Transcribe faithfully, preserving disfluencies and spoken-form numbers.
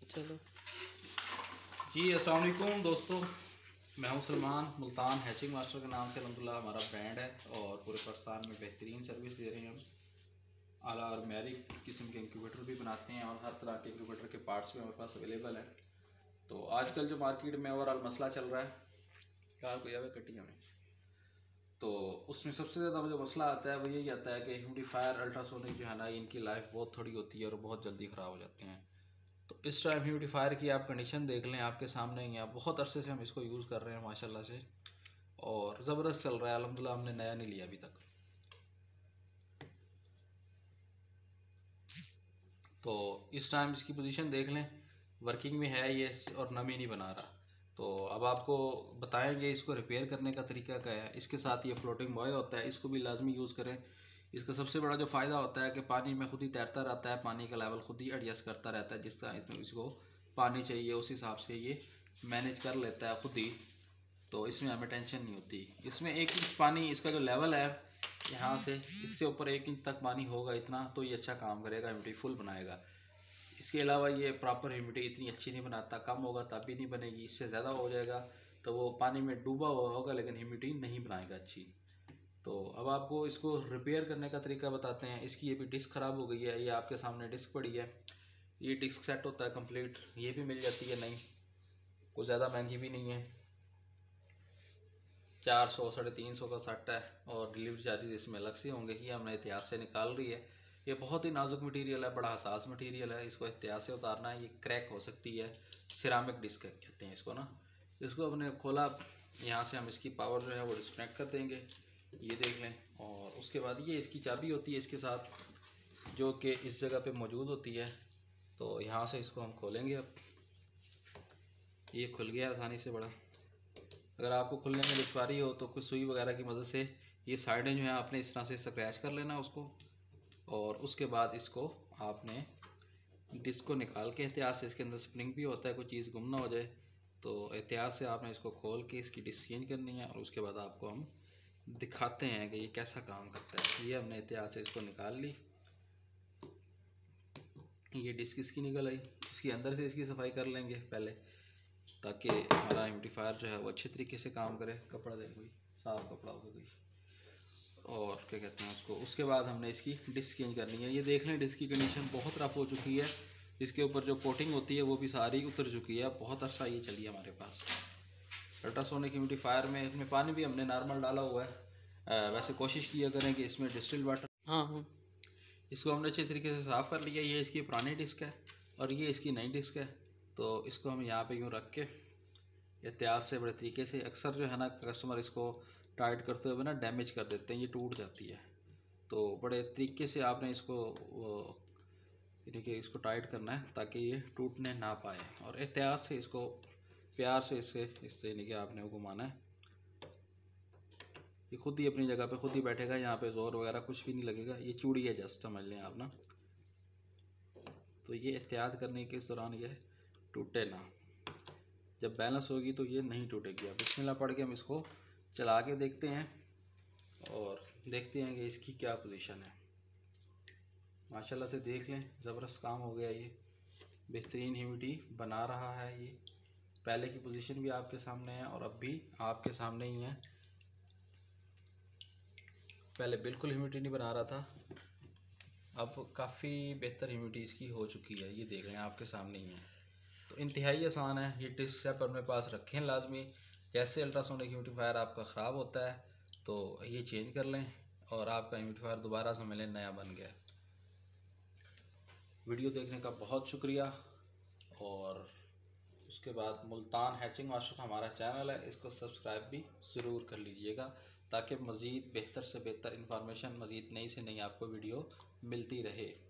चलो जी, अस्सलाम वालेकुम दोस्तों, मैं हूं सलमान। मुल्तान हैचिंग मास्टर के नाम से अल्हम्दुलिल्लाह हमारा ब्रांड है और पूरे पाकिस्तान में बेहतरीन सर्विस दे रहे हैं हम। आला और मैरी किस्म के इंक्यूबेटर भी बनाते हैं और हर तरह के इंक्यूबेटर के पार्ट्स भी हमारे पास अवेलेबल है। तो आजकल जो मार्केट में ओवरऑल मसला चल रहा है कार को यावे कटिया में, तो उसमें सबसे ज़्यादा जो मसला आता है वो यही आता है कि ह्यूमिडिफायर अल्ट्रासोनिक जो है ना, इनकी लाइफ बहुत थोड़ी होती है और बहुत जल्दी ख़राब हो जाते हैं। तो इस टाइम ह्यूमिडिफायर की आप कंडीशन देख लें, आपके सामने ही है। बहुत अरसे से हम इसको यूज़ कर रहे हैं माशाल्लाह से, और ज़बरदस्त चल रहा है अल्हम्दुलिल्लाह। हमने नया नहीं लिया अभी तक। तो इस टाइम इसकी पोजीशन देख लें, वर्किंग में है ये और नमी नहीं बना रहा। तो अब आपको बताएंगे इसको रिपेयर करने का तरीका क्या है। इसके साथ ये फ्लोटिंग बॉय होता है, इसको भी लाजमी यूज़ करें। इसका सबसे बड़ा जो फ़ायदा होता है कि पानी में खुद ही तैरता रहता है, पानी का लेवल खुद ही एडजस्ट करता रहता है। जिस तरह इसको पानी चाहिए उस हिसाब से ये मैनेज कर लेता है खुद ही। तो इसमें हमें टेंशन नहीं होती। इसमें एक इंच पानी, इसका जो लेवल है यहाँ से इससे ऊपर एक इंच तक पानी होगा इतना, तो ये अच्छा काम करेगा, ह्यूमिडिटी फुल बनाएगा। इसके अलावा ये प्रॉपर ह्यूमिडिटी इतनी अच्छी नहीं बनाता, कम होगा तब भी नहीं बनेगी। इससे ज़्यादा हो जाएगा तो वो पानी में डूबा हुआ होगा लेकिन ह्यूमिडिटी नहीं बनाएगा अच्छी। तो अब आपको इसको रिपेयर करने का तरीका बताते हैं। इसकी ये भी डिस्क ख़राब हो गई है, ये आपके सामने डिस्क पड़ी है। ये डिस्क सेट होता है कंप्लीट, ये भी मिल जाती है नई, कुछ ज़्यादा महंगी भी नहीं है। चार सौ साढ़े तीन सौ का सेट है और डिलीवरी चार्जेस इसमें अलग से होंगे। ये हमने एहतियात से निकाल रही है। ये बहुत ही नाजुक मटेरियल है, बड़ा हसास मटेरियल है, इसको एहतियात से उतारना है। ये क्रैक हो सकती है, सिरामिक डिस्क कहते हैं इसको ना। इसको हमने खोला, यहाँ से हम इसकी पावर जो है वो डिस्कनेक्ट कर देंगे, ये देख लें। और उसके बाद ये इसकी चाबी होती है इसके साथ, जो कि इस जगह पे मौजूद होती है। तो यहाँ से इसको हम खोलेंगे। अब ये खुल गया आसानी से। बड़ा अगर आपको खुलने में दुश्वारी हो तो कोई सुई वगैरह की मदद से ये साइडें जो हैं आपने इस तरह से स्क्रैच कर लेना उसको, और उसके बाद इसको आपने डिस्क को निकाल के एहतियात से, इसके अंदर स्प्रिंग भी होता है, कोई चीज़ गुम ना हो जाए, तो एहतियात से आपने इसको खोल के इसकी डिस्क चेंज करनी है। और उसके बाद आपको हम दिखाते हैं कि ये कैसा काम करता है। ये हमने एहतियात से इसको निकाल ली, ये डिस्क इसकी निकल आई। इसके अंदर से इसकी सफाई कर लेंगे पहले, ताकि हमारा ह्यूमिडिफायर जो है वो अच्छे तरीके से काम करे। कपड़ा दे कोई साफ कपड़ा होगा कोई, और क्या कहते हैं उसको। उसके बाद हमने इसकी डिस्क चेंज करनी है। ये देख लें, डिस्क की कंडीशन बहुत रफ हो चुकी है, इसके ऊपर जो कोटिंग होती है वो भी सारी उतर चुकी है। बहुत अच्छा ये चली है हमारे पास अल्ट्रासोनिक ह्यूमिडिफायर में। इसमें पानी भी हमने नॉर्मल डाला हुआ है। आ, वैसे कोशिश किया करें कि इसमें डिस्टिल्ड वाटर। हाँ हाँ इसको हमने अच्छे तरीके से साफ़ कर लिया। ये इसकी पुरानी डिस्क है और ये इसकी नई डिस्क है। तो इसको हम यहाँ पे यूँ रख के एहतियात से बड़े तरीके से, अक्सर जो है ना कस्टमर इसको टाइट करते हुए ना डैमेज कर देते हैं, ये टूट जाती है। तो बड़े तरीके से आपने इसको देखिए इसको टाइट करना है ताकि ये टूटने ना पाए, और एहतियात से इसको प्यार से इससे इस तरीके के आपने वो घुमाना है। ये खुद ही अपनी जगह पे खुद ही बैठेगा, यहाँ पे ज़ोर वगैरह कुछ भी नहीं लगेगा। ये चूड़ी है जस्ट, समझ लें आप ना। तो ये एहतियात करने के इस दौरान ये टूटे ना, जब बैलेंस होगी तो ये नहीं टूटेगी। अब बिस्मिल्लाह पढ़ के हम इसको चला के देखते हैं और देखते हैं कि इसकी क्या पोजीशन है। माशाल्लाह से देख लें, ज़बरदस्त काम हो गया। ये बेहतरीन ह्यूमिडिटी बना रहा है। ये पहले की पोजीशन भी आपके सामने है और अब भी आपके सामने ही है। पहले बिल्कुल ह्यूमिडिटी नहीं बना रहा था, अब काफ़ी बेहतर ह्यूमिडिटी इसकी हो चुकी है। ये देख लें, आपके सामने ही है। तो इंतहाई आसान है। ये टिप्स स्टेप अपने पास रखें लाजमी। जैसे अल्ट्रासोनिक ह्यूमिडिफायर आपका ख़राब होता है तो ये चेंज कर लें और आपका ह्यूमिडिफायर दोबारा से मिले नया बन गया। वीडियो देखने का बहुत शुक्रिया। और उसके बाद मुल्तान हैचिंग मास्टर हमारा चैनल है, इसको सब्सक्राइब भी ज़रूर कर लीजिएगा, ताकि मज़ीद बेहतर से बेहतर इंफॉर्मेशन, मज़ीद नई से नई आपको वीडियो मिलती रहे।